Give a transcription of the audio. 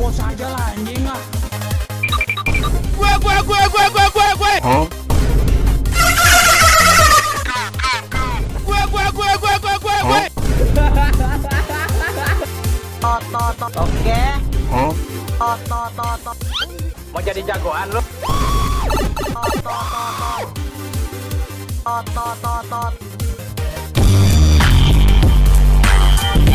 bos aja lah anjing ah. Gue. Hah? Gue. Tot. Oke. Hah? Tot. Mau jadi jagoan lu?